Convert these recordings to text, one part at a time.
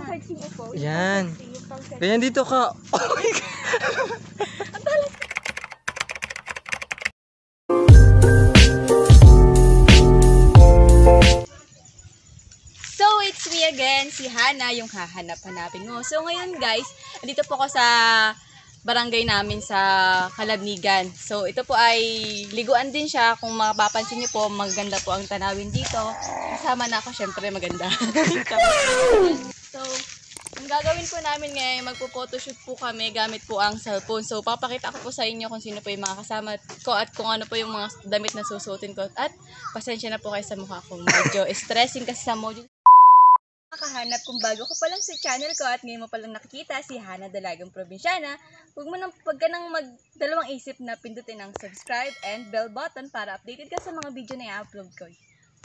sexy mo po. Yan. Ganyan dito ka. Oh my God. So, it's me again, si Hana, yung hahanap-hanapin mo. So, ngayon guys, dito po ako sa barangay namin sa Kalabnigan. So, ito po ay liguan din siya. Kung mapapansin niyo po, maganda po ang tanawin dito. Kasama na ako, syempre maganda. So, ang gagawin po namin ngayon, magpo-photoshoot po kami gamit po ang cellphone. So, papakita ko po sa inyo kung sino po yung mga kasama ko at kung ano po yung mga damit na susuotin ko. At pasensya na po kayo sa mukha ko. Medyo stressing kasi sa module. Makahanap kung bago ko pa lang sa channel ko at ngayon mo pa lang nakikita si Hana Dalagang Probinsyana, huwag ka nang magdalawang isip na pindutin ang subscribe and bell button para updated ka sa mga video na i-upload ko.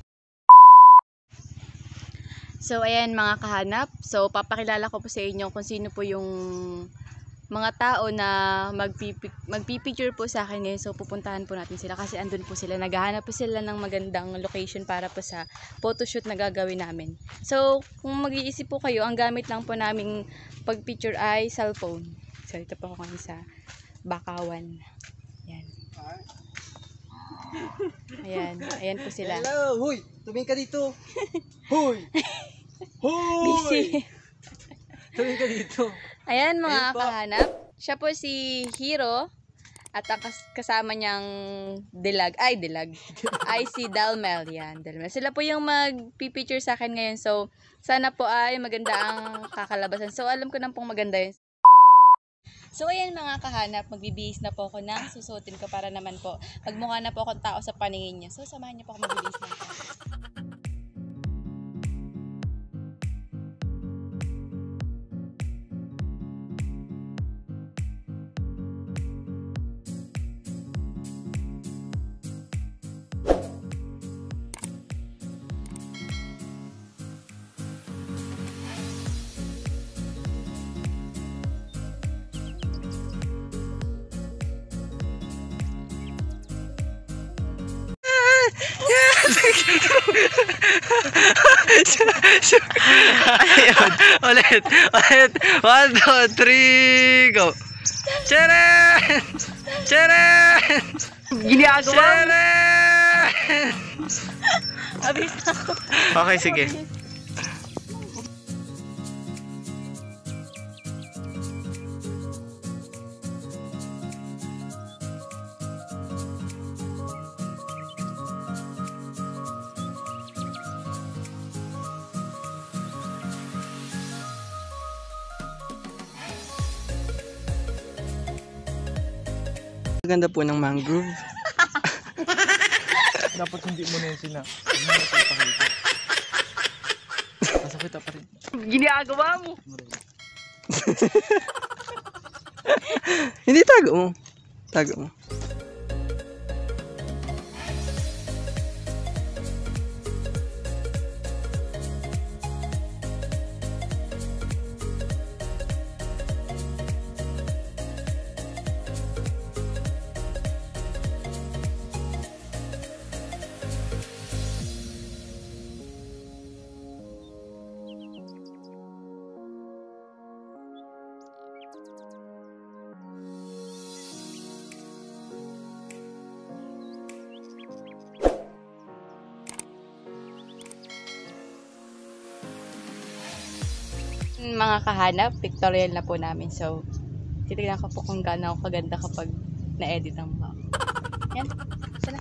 So ayan mga kahanap, so papakilala ko po sa inyo kung sino po yung mga tao na magpipicture po sa akin ngayon. So pupuntahan po natin sila kasi andun po sila, naghahanap po sila ng magandang location para po sa photoshoot na gagawin namin. So kung mag-iisip po kayo, ang gamit lang po naming pagpicture ay cellphone. So ito po ako ngayon sa Bakawan. Ayan. Ayan po sila. Hello, huy, tumingin ka dito. Huy. Huy. Busy. Tumingin ka dito. Ayan mga kahanap, siya po si Hero at ang kasama niyang dilag ay si Dalmel. Yan, Dalmel. Sila po yung magpipicture sa akin ngayon. So, sana po ay maganda ang kakalabasan. So, alam ko na pong maganda yun. So, ayan mga kahanap, magbibihis na po ako ng susutin ko para naman po magmukha na po akong tao sa paningin niya. So, samahan niyo po ako magbibihis na po. Ayun, ulit. 1, 2, 3, go. Cheren! Cheren! Ginagawa mo! Cheren! Abis na ako. Okay, sige. Ganda po ng mangrove. Dapat hindi mo na yun sina. Masakit pa rin. Ginagawa mo! Hindi, tago mo. Tago mo. Mga kahanap, pictorial na po namin. So, titignan ko po kung gaano ako kaganda kapag na-edit ang mukha ko. Yan. Sana.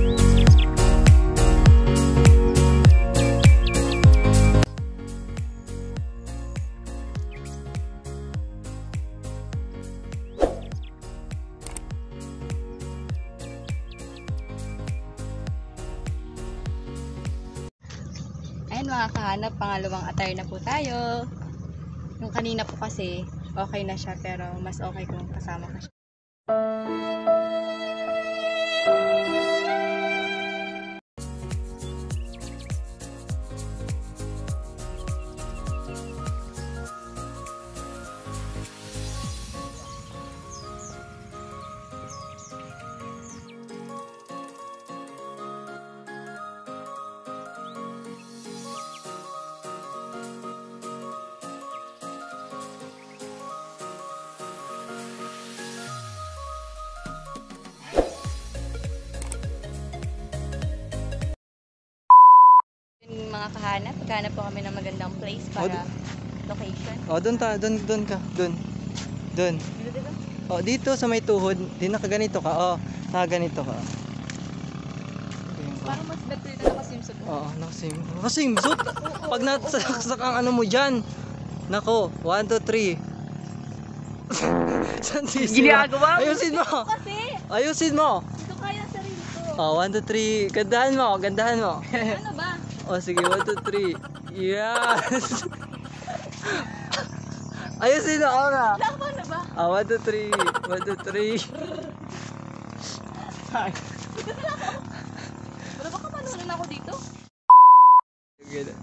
Ayan mga kahanap, pangalawang attire na po tayo. Yung kanina po kasi, okay na siya, pero mas okay kung kasama ka siya. naghahanap. Naghahanap po kami ng magandang place para location. Doon ka. Doon. Dito. Dito sa may tuhod. Di nakaganito ka. Nakaganito ka. Parang mas better dito nakasimsot mo. Nakasimsot. Pag nasaksak ang ano mo dyan. Nako, 1, 2, 3. Saan Ginagawa mo? Ayusin mo. Kasi, Ayusin mo. ito kaya sarili ko. 1, 2, 3. Gandahan mo. Ano ba? Sige, 1, 2, 3. Yes. Ayusin mo. Na. Paano ba? 1, 2, 3. 1, 2, 3. Wala ba kapanunan ako dito? Ganun.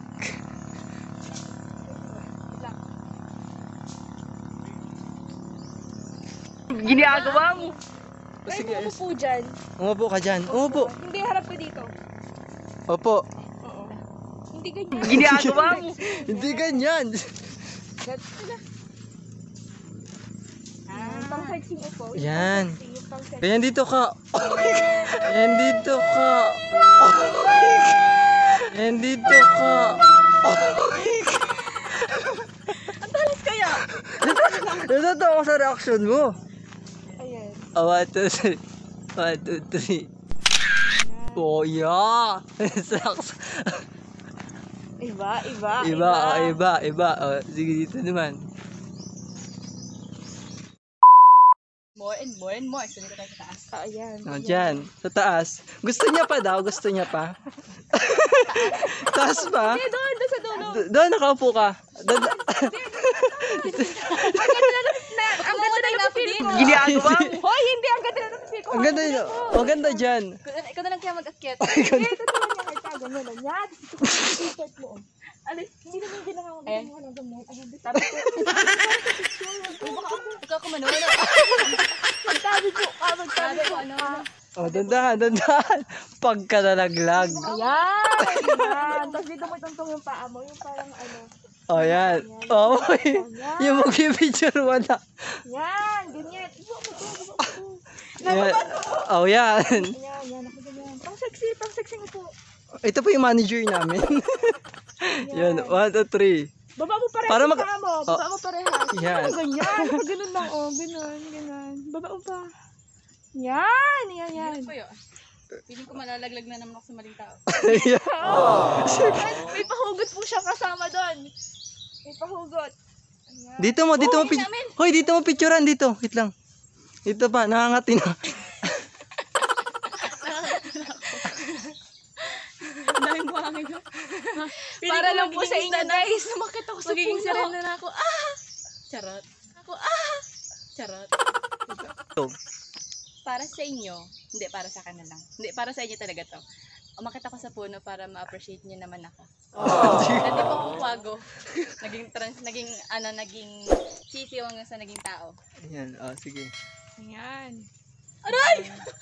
Ginagawa mo? Sige, Ay, po dyan. umupo ka dyan. Umupo. Hindi, harap ko dito. Opo. Oo. Hindi ganyan. Ginagawa mo? Hindi ganyan. Pang sexy mo po. Yan. Pang sexy. Ganyan dito ka. Yan dito ka. Yan dito ka. Ang talas kaya. Natatawa ko sa reaction mo. Ayan. 1, 2, 3. 1, 2, 3. Oh, yeah. Saks. Iba. Iba. Sige, dito naman. More and more. So, dito tayo sa taas. Ayan. Dyan. Sa taas. Gusto niya pa daw? Gusto niya pa? Taas pa? Doon sa dulo. Doon, nakaupo ka. Doon. Ang ganda na napili ko. Ginagawa mo? Hoy, hindi. Ang ganda na napili ko. Ang ganda yun. Ang ganda dyan. Ikaw na lang kaya mag-akyat. Hindi, totoo niya kahit tago mo lang. Yan, t-shirt mo. Alis. Hindi naman ginagawa Ayan. mo ng gamot. Ayun, Sabi ko. Ikaw ko manuwa na. Magtabi po ka, Sabi ko ano. Dandahan. Pagkalalaglag. Ayan. Tapos dito mo itong yung paa mo. Yung parang ano. Yan. Yung mag-picture mo na. Yan, ganyan. Ibo ko to. Yan. Yan. Yan, ako ganyan. Pang sexy mo po. Ito po yung manager namin. Yan. 1, 2, 3. Baba mo parehas Para yung mag- paa mo. Baba mo parehas. Yan. Ganyan. Ganun lang, ganun. Baba mo pa. Yan. Ano po yun? Piling ko malalaglag na naman ako sa maling tao. May pahugot po siya kasama doon. May pahugot. Ayan. Dito mo Uwi picture. namin. Hoy, dito mo picturean dito. Wait lang. Dito pa, nakangati na. Ang daming buhangin ko. Para lang po sa inyo, guys. Sumakit ako sa puso. Magiging serena na ako. Charot. Charot. Para sa inyo, hindi para sa akin na lang. Hindi, para sa inyo talaga to. Umakit ako sa puno para ma-appreciate niyo naman ako. Hindi po ako wago. Naging sisiw hanggang sa naging tao. Ayan, sige. Ayan. Aray!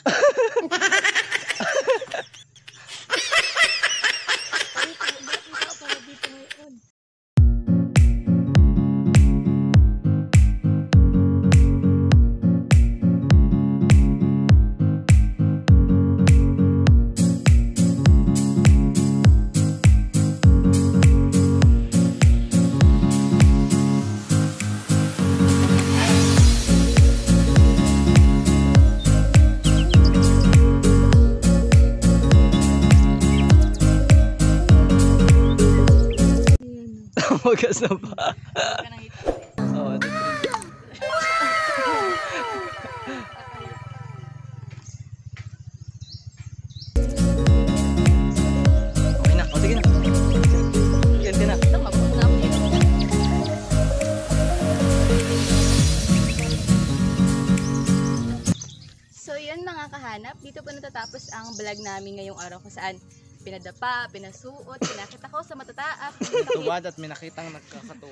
Magas na pa. Huwag ka nang hita. 1, 2, 3. Okay na. Sige na. Ganti na. Ito, mabukod na ako dito. So yun mga kahanap, dito po natatapos ang vlog namin ngayong araw kung saan pinadapa, pinasuot, pinakita ko sa matataas. Tuwad at may nakitang nagkakatuwa.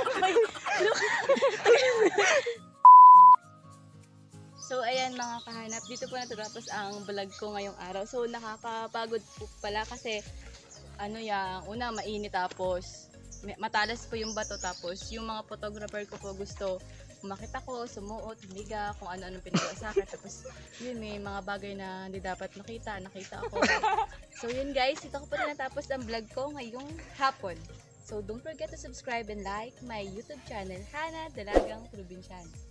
So ayan mga kahanap, dito po natatapos ang vlog ko ngayong araw. So nakakapagod po pala kasi una mainit tapos matalas po yung bato tapos yung mga photographer ko po gusto umakit ako, sumuot, humiga, kung ano-anong pinagawa sa akin. Tapos, yun, may mga bagay na hindi dapat nakita ako. So, yun guys, ito ko po tinatapos ang vlog ko ngayong hapon. So, don't forget to subscribe and like my YouTube channel, Hana Dalagang Probinsyana.